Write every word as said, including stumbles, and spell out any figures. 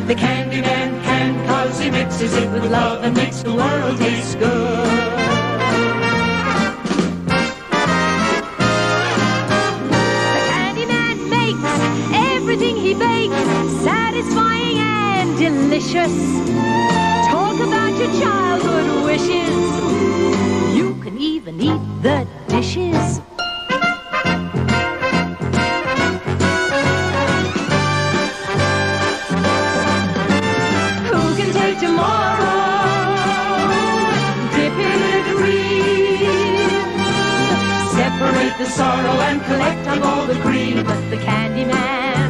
The candy man can, 'cause he mixes it with love and makes the world taste good. The candy man makes everything he bakes satisfying and delicious. Talk about your childhood wishes. You can even eat the dishes. Separate the sorrow and collect up all the cream. But the candy man